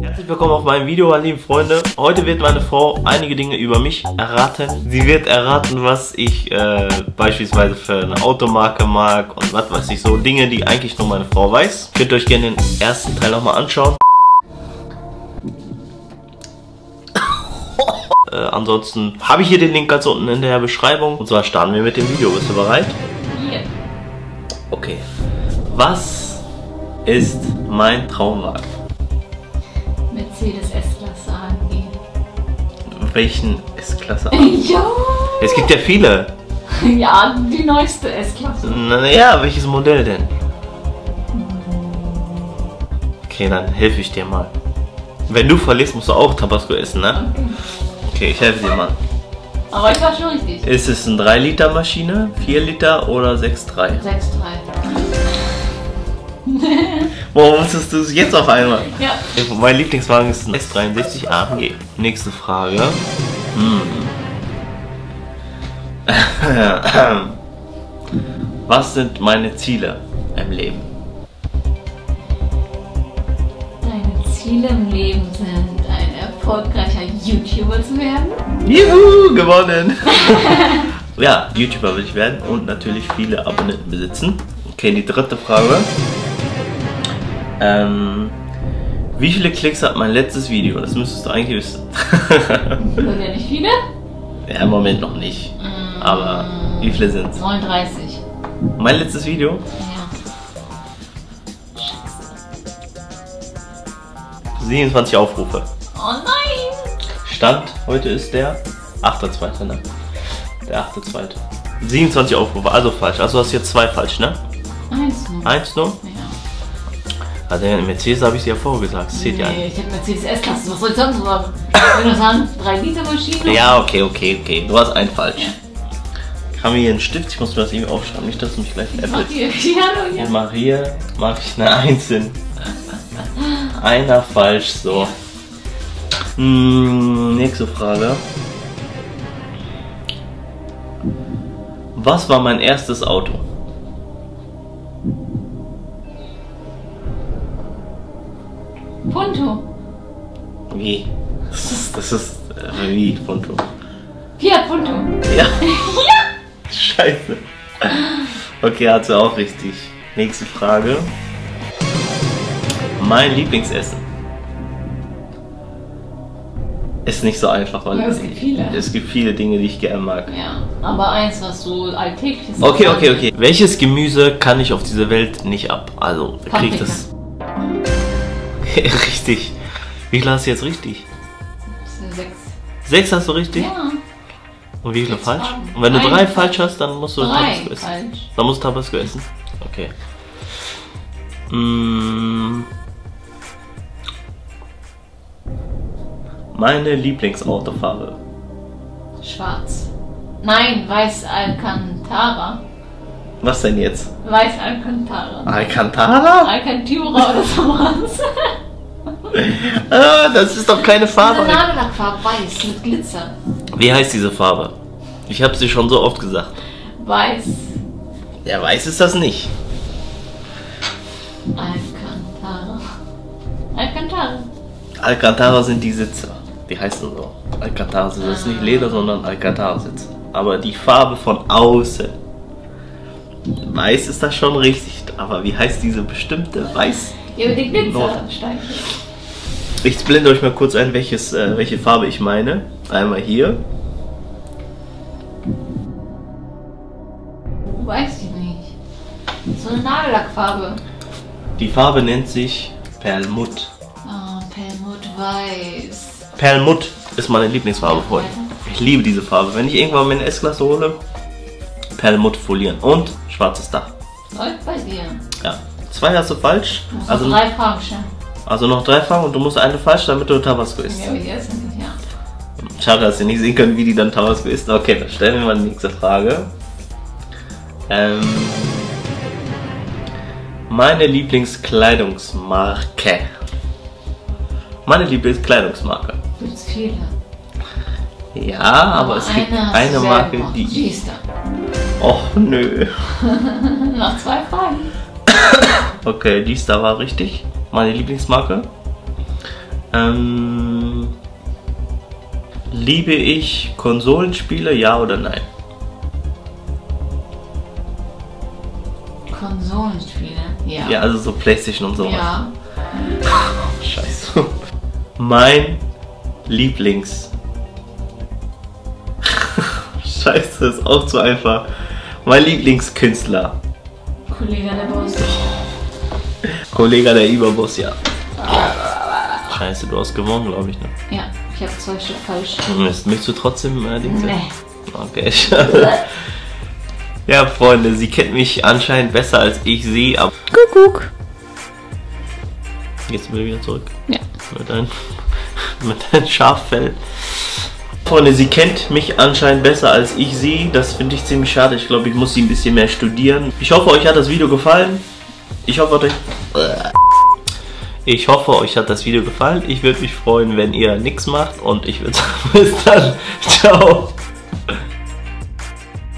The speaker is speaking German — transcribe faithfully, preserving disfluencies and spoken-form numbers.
Herzlich willkommen auf meinem Video, meine lieben Freunde. Heute wird meine Frau einige Dinge über mich erraten. Sie wird erraten, was ich äh, beispielsweise für eine Automarke mag und was weiß ich, so Dinge, die eigentlich nur meine Frau weiß. Könnt ihr euch gerne den ersten Teil nochmal anschauen. Äh, ansonsten habe ich hier den Link ganz unten in der Beschreibung. Und zwar starten wir mit dem Video. Bist du bereit? Ja. Okay. Was ist mein Traumwagen? Mercedes S-Klasse A M G. Welchen S-Klasse? Ja! Es gibt ja viele. Ja, die neueste S-Klasse. Naja, welches Modell denn? Okay, dann helfe ich dir mal. Wenn du verlierst, musst du auch Tabasco essen, ne? Okay. Okay, ich helfe dir mal. Aber ich war schon richtig. Ist es eine drei Liter Maschine, vier Liter oder sechs Komma drei? sechs Komma drei. Warum wusstest du es jetzt auf einmal? Ja. Mein Lieblingswagen ist ein S dreiundsechzig A M G. Nächste Frage. Hm. Was sind meine Ziele im Leben? Deine Ziele im Leben sind, ein erfolgreicher YouTuber zu werden. Juhu, gewonnen! Ja, YouTuber will ich werden und natürlich viele Abonnenten besitzen. Okay, die dritte Frage. Ähm, wie viele Klicks hat mein letztes Video? Das müsstest du eigentlich wissen. Sind ja nicht viele? Ja, im Moment noch nicht. Mm, Aber wie viele sind es? neununddreißig. Mein letztes Video? Ja. siebenundzwanzig Aufrufe. Oh nein! Stand, heute ist der achte zweite, ne? Der achte zweite siebenundzwanzig Aufrufe, also falsch. Also hast du jetzt zwei falsch, ne? Eins nur. Eins nur? Ja. Also in Mercedes habe ich dir ja vorgesagt. Das zählt ja Nee, nicht. ich hab Mercedes S-Klasse. Was soll ich sonst sagen? Wenn das an drei Liter Maschine. Ja, okay, okay, okay. Du hast einen falsch. Haben wir hier einen Stift? Ich muss mir das irgendwie aufschreiben. Nicht, dass du mich gleich Mach äppelt. hier. Ja, ja. Ich mach hier, mache ich eine Eins hin. Einer falsch, so. Hm, nächste Frage. Was war mein erstes Auto? Punto. Wie? Das ist, das ist äh, wie Punto. Fiat Punto. Ja. Scheiße. Okay, hat sie auch richtig. Nächste Frage. Mein Lieblingsessen. Ist nicht so einfach, weil Ja, es gibt viele. es gibt viele Dinge, die ich gerne mag. Ja, aber eins, was so alltäglich ist. Okay, okay, okay. Welches Gemüse kann ich auf dieser Welt nicht ab? Also, wer kriegt Paprika. das? Richtig. Wie viel hast du jetzt richtig? Das ist eine sechs. Sechs hast du richtig? Ja. Und wie viele Jetzt falsch? Fragen. Und wenn du Ein drei falsch. falsch hast, dann musst du Drei Tabasco essen. falsch. Dann musst du Tabasco essen. Okay. Mm. Meine Lieblingsautofarbe. Schwarz. Nein, weiß Alcantara. Was denn jetzt? Weiß Alcantara. Alcantara? Alcantara oder sowas. Ah, das ist doch keine Farbe. Eine Nagellackfarbe, weiß mit Glitzer. Wie heißt diese Farbe? Ich habe sie schon so oft gesagt. Weiß Ja, weiß ist das nicht. Alcantara. Alcantara. Alcantara sind die Sitze. Die heißen so. Alcantara sind das ist nicht Leder, sondern Alcantara-Sitze. Aber die Farbe von außen. Weiß ist das schon richtig. Aber wie heißt diese bestimmte Weiß? Ja, mit den Nord. Glitzersteinchen. Ich blende euch mal kurz ein, welches, äh, welche Farbe ich meine. Einmal hier. Weiß ich nicht. So eine Nagellackfarbe. Die Farbe nennt sich Perlmutt. Oh, Perlmutt weiß. Perlmutt ist meine Lieblingsfarbe, Freunde. Ich liebe diese Farbe. Wenn ich irgendwann meine S-Klasse hole, Perlmutt folieren. Und schwarzes Dach. Läuft bei dir. Ja. Zwei hast du falsch. Du musst Also, noch drei Fragen stellen. also noch drei Fragen und du musst eine falsch, damit du Tabasco isst. Ja, aber die erste nicht, ja. Schade, dass ihr nicht sehen könnt, wie die dann Tabasco isst. Okay, dann stellen wir mal die nächste Frage. Ähm, meine Lieblingskleidungsmarke. Meine Lieblingskleidungsmarke. Gibt's viele. Ja, aber, es gibt eine hast eine du Marke, selber. die... G-Star. Och, nö. Noch zwei Fragen. Okay, G-Star war richtig. Meine Lieblingsmarke. Ähm, liebe ich Konsolenspiele, ja oder nein? Konsolenspiele? Ja. Ja, also so PlayStation und sowas. Ja. Scheiße. Mein Lieblings... Scheiße, ist auch zu einfach. Mein Lieblingskünstler. Kollege der Boss. Kollege der Überboss, ja. Scheiße, du hast gewonnen, glaube ich, ne? Ja, ich habe zwei Stück falsch. Mist, möchtest du trotzdem äh, Dings? Nee. Okay, schade. Ja, Freunde, sie kennt mich anscheinend besser als ich sie, aber... Kuckuck. Gehst du wieder zurück? Ja. Mit deinem mit deinem Schaffell. Freunde, sie kennt mich anscheinend besser als ich sie. Das finde ich ziemlich schade. Ich glaube, ich muss sie ein bisschen mehr studieren. Ich hoffe, euch hat das Video gefallen. Ich hoffe, euch... Ich hoffe, euch hat das Video gefallen. Ich würde mich freuen, wenn ihr nichts macht. Und ich würde sagen, bis dann. Ciao.